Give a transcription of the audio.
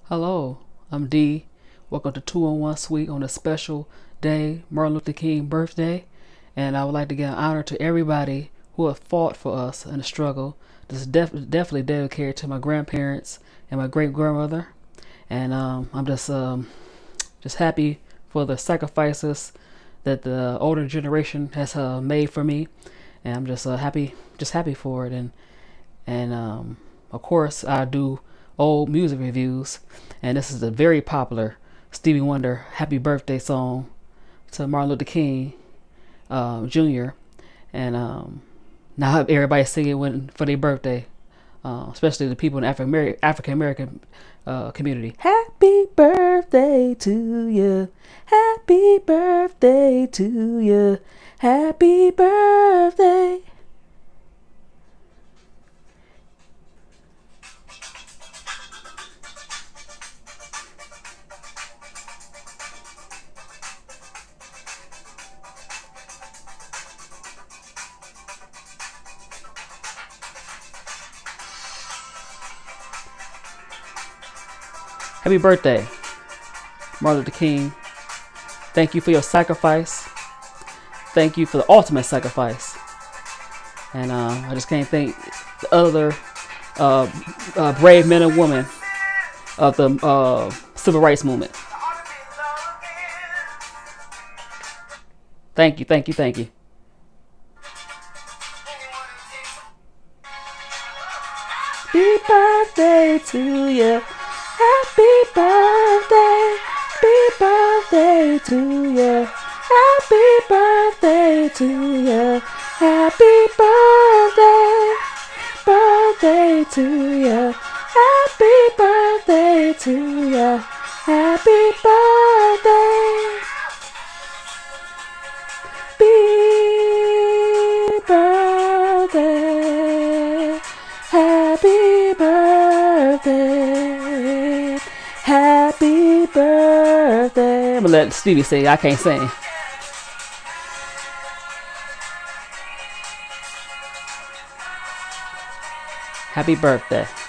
Hello, I'm Dee. Welcome to 201 Suite on a special day, Martin Luther King birthday. And I would like to give honor to everybody who have fought for us in the struggle. This is definitely dedicated to my grandparents and my great grandmother. And I'm just happy for the sacrifices that the older generation has made for me. And I'm just happy for it. And of course, I do old music reviews, and this is a very popular Stevie Wonder "Happy Birthday" song to Martin Luther King Jr. And now everybody sing it for their birthday, especially the people in the African American community. Happy birthday to you. Happy birthday to you. Happy birthday. Happy birthday, Martin Luther King. Thank you for your sacrifice. Thank you for the ultimate sacrifice. And I just can't thank the other brave men and women of the civil rights movement. Thank you, thank you, thank you. Happy birthday to you. Happy birthday. Happy birthday to you. Happy birthday to you. Happy birthday. Birthday to you. Happy birthday to you. Happy birthday. Happy birthday. Happy birthday. Happy birthday. I'm gonna let Stevie sing. I can't sing. Happy birthday.